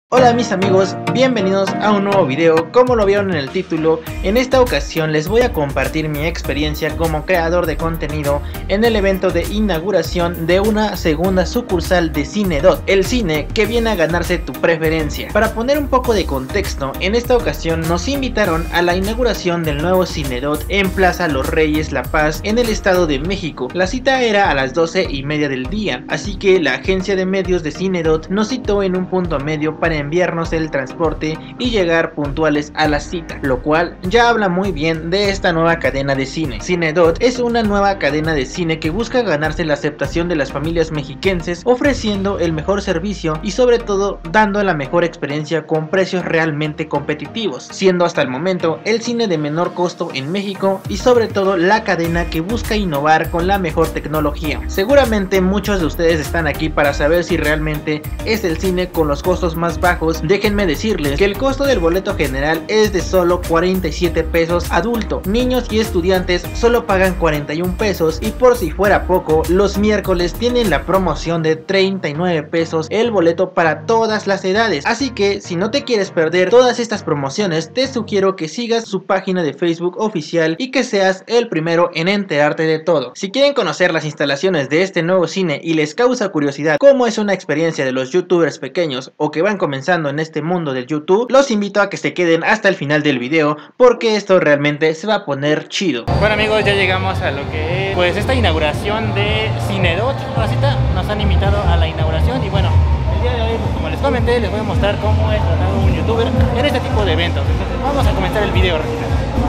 Hola mis amigos, bienvenidos a un nuevo video. Como lo vieron en el título, en esta ocasión les voy a compartir mi experiencia como creador de contenido en el evento de inauguración de una segunda sucursal de Cinedot, el cine que viene a ganarse tu preferencia. Para poner un poco de contexto, en esta ocasión nos invitaron a la inauguración del nuevo Cinedot en Plaza Los Reyes La Paz, en el Estado de México. La cita era a las 12:30 del día, así que la agencia de medios de Cinedot nos citó en un punto medio para enviarnos el transporte y llegar puntuales a la cita, lo cual ya habla muy bien de esta nueva cadena de cine. Cinedot es una nueva cadena de cine que busca ganarse la aceptación de las familias mexiquenses, ofreciendo el mejor servicio y sobre todo dando la mejor experiencia con precios realmente competitivos, siendo hasta el momento el cine de menor costo en México y sobre todo la cadena que busca innovar con la mejor tecnología. Seguramente muchos de ustedes están aquí para saber si realmente es el cine con los costos más bajos. Déjenme decirles que el costo del boleto general es de solo 47 pesos adulto. Niños y estudiantes solo pagan 41 pesos y por si fuera poco, los miércoles tienen la promoción de 39 pesos el boleto para todas las edades. Así que si no te quieres perder todas estas promociones, te sugiero que sigas su página de Facebook oficial y que seas el primero en enterarte de todo. Si quieren conocer las instalaciones de este nuevo cine y les causa curiosidad cómo es una experiencia de los youtubers pequeños o que van comenzando en este mundo del YouTube, los invito a que se queden hasta el final del video porque esto realmente se va a poner chido. Bueno amigos, ya llegamos a lo que es pues esta inauguración de Cinedot. Nos han invitado a la inauguración y bueno, el día de hoy, como les comenté, les voy a mostrar cómo es tratado un youtuber en este tipo de eventos. Entonces vamos a comenzar el video, Rosita.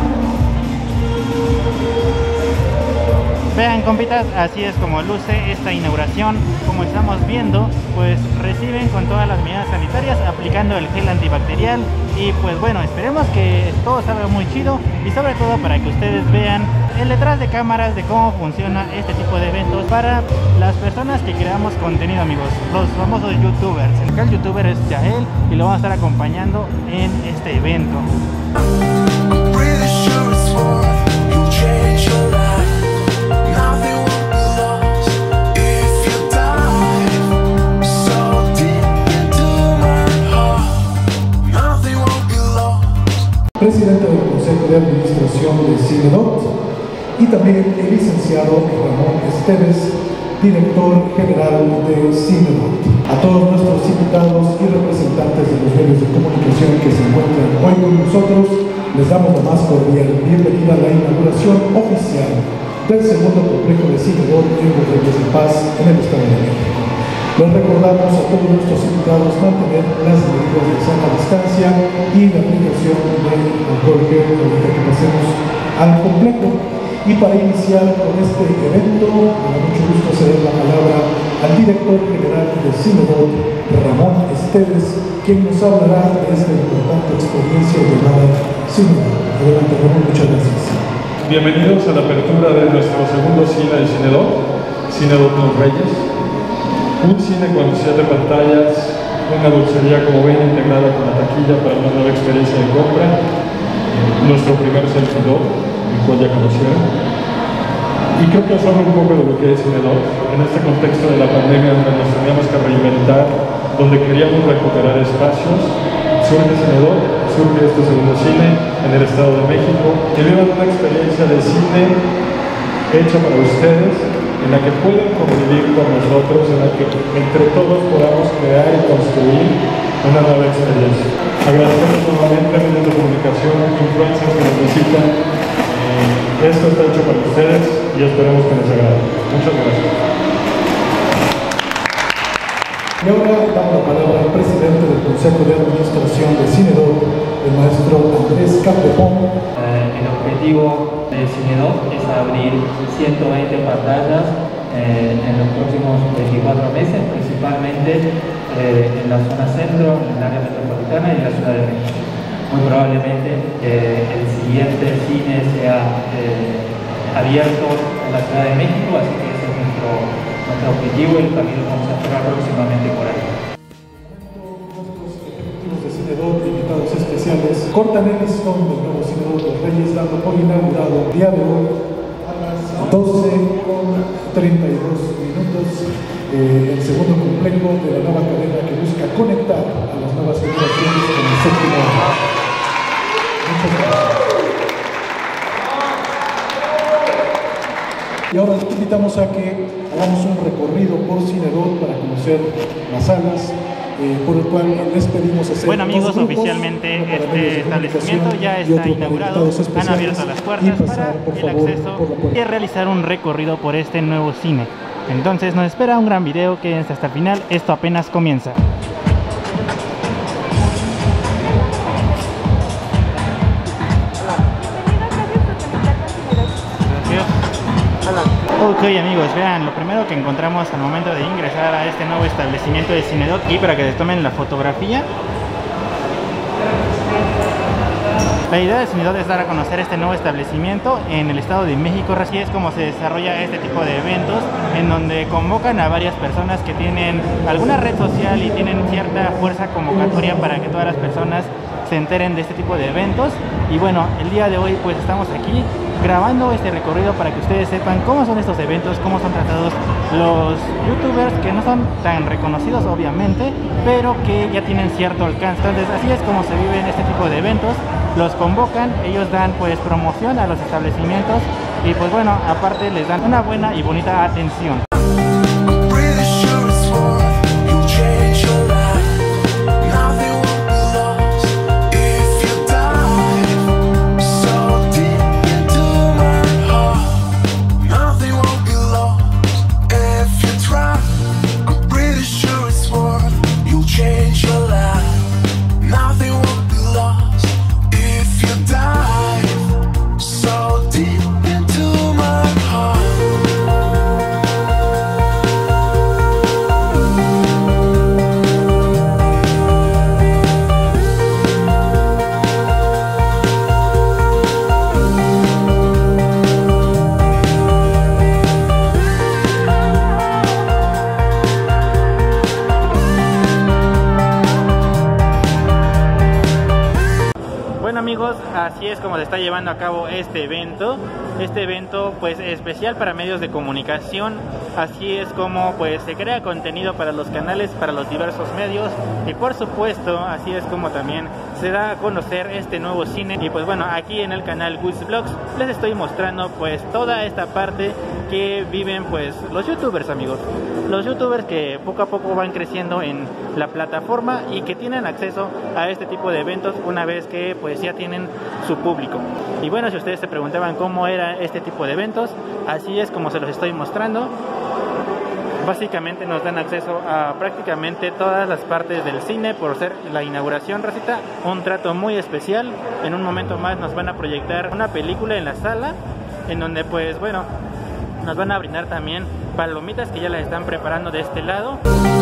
Vean compitas, así es como luce esta inauguración. Como estamos viendo, pues reciben con todas las medidas sanitarias, aplicando el gel antibacterial. Y pues bueno, esperemos que todo salga muy chido y sobre todo para que ustedes vean el detrás de cámaras de cómo funciona este tipo de eventos para las personas que creamos contenido, amigos, los famosos youtubers. El youtuber es Yael y lo vamos a estar acompañando en este evento. Presidente del Consejo de Administración de Cinedot, y también el licenciado Ramón Esteves, director general de Cinedot. A todos nuestros invitados y representantes de los medios de comunicación que se encuentran hoy con nosotros, les damos la más cordial bienvenida a la inauguración oficial del segundo complejo de Cinedot en Los Reyes de Paz, en el Estado de México. Les recordamos a todos nuestros invitados mantener las medidas de sana distancia y la aplicación del alcohol gel ahorita que pasemos al complejo. Y para iniciar con este evento, me da mucho gusto ceder la palabra al director general de Cinedot, Ramón Esteves, quien nos hablará de esta importante experiencia llamada Cinedot. Adelante, Ramón, muchas gracias. Bienvenidos a la apertura de nuestro segundo cine de Cinedot, Cinedot Los Reyes. Un cine con 7 pantallas, una dulcería como ven integrada con la taquilla para una nueva experiencia de compra, nuestro primer selfie-dot, el cual ya conocieron. Y creo que os hablo un poco de lo que es Cinedot, en este contexto de la pandemia donde nos teníamos que reinventar, donde queríamos recuperar espacios. Surge Cinedot, surge este segundo cine en el Estado de México, que vivan una experiencia de cine hecha para ustedes, en la que pueden convivir con nosotros, en la que entre todos podamos crear y construir una nueva experiencia. Agradecemos nuevamente a medios de comunicación, influencers que nos visitan. Esto está hecho para ustedes y esperemos que les agrade. Muchas gracias. Y ahora damos la palabra al presidente del Consejo de Administración de Cinedot, el maestro Andrés Capdepón. El objetivo de Cinedot es abrir 120 pantallas en los próximos 24 meses, principalmente en la zona centro, en el área metropolitana y en la Ciudad de México. Muy probablemente el siguiente cine sea abierto en la Ciudad de México, así que ese es nuestro objetivo y también lo vamos a esperar próximamente por ahí. Invitados especiales, cortan el listón del nuevo Cinedot Los Reyes, dando por inaugurado el día de hoy a las 12:32 el segundo complejo de la nueva cadena que busca conectar a las nuevas generaciones. invitamos a que hagamos un recorrido por Cinedot para conocer las salas, por el cual les pedimos hacer. Bueno amigos, oficialmente este establecimiento ya está inaugurado, han abierto las puertas para el acceso y realizar un recorrido por este nuevo cine. Entonces nos espera un gran video, quédense hasta el final, esto apenas comienza. Ok amigos, vean, lo primero que encontramos al momento de ingresar a este nuevo establecimiento de Cinedot, y para que les tomen la fotografía. La idea de Cinedot es dar a conocer este nuevo establecimiento en el Estado de México. Así es como se desarrolla este tipo de eventos, en donde convocan a varias personas que tienen alguna red social y tienen cierta fuerza convocatoria para que todas las personas se enteren de este tipo de eventos. Y bueno, el día de hoy pues estamos aquí grabando este recorrido para que ustedes sepan cómo son estos eventos, cómo son tratados los youtubers que no son tan reconocidos obviamente, pero que ya tienen cierto alcance. Entonces así es como se vive en este tipo de eventos, los convocan, ellos dan pues promoción a los establecimientos y pues bueno, aparte les dan una buena y bonita atención. Amigos, así es como se está llevando a cabo este evento pues especial para medios de comunicación. Así es como pues se crea contenido para los canales, para los diversos medios, y por supuesto así es como también se da a conocer este nuevo cine. Y pues bueno, aquí en el canal Gus Vlogs les estoy mostrando pues toda esta parte que viven pues los youtubers, amigos, los youtubers que poco a poco van creciendo en la plataforma y que tienen acceso a este tipo de eventos una vez que pues ya tienen su público. Y bueno, si ustedes se preguntaban cómo era este tipo de eventos, así es como se los estoy mostrando. Básicamente nos dan acceso a prácticamente todas las partes del cine por ser la inauguración, Rosita. Un trato muy especial. En un momento más nos van a proyectar una película en la sala, en donde pues bueno, nos van a brindar también palomitas que ya las están preparando de este lado.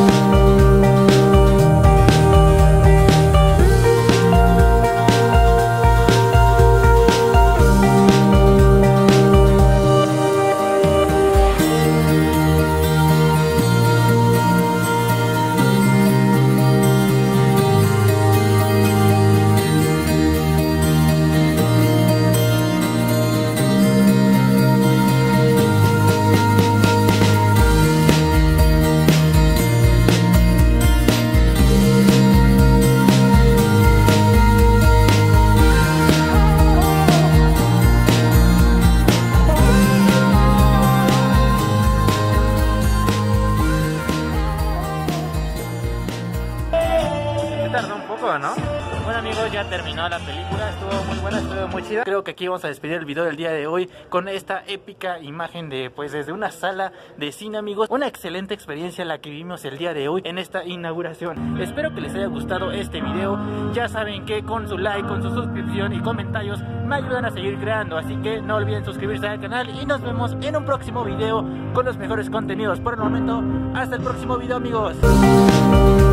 Tardó un poco, ¿no? Bueno amigos, ya terminó la película, estuvo muy buena, estuvo muy chida. Creo que aquí vamos a despedir el video del día de hoy con esta épica imagen de pues desde una sala de cine, amigos. Una excelente experiencia la que vivimos el día de hoy en esta inauguración. Espero que les haya gustado este video. Ya saben que con su like, con su suscripción y comentarios me ayudan a seguir creando, así que no olviden suscribirse al canal y nos vemos en un próximo video con los mejores contenidos. Por el momento, hasta el próximo video, amigos.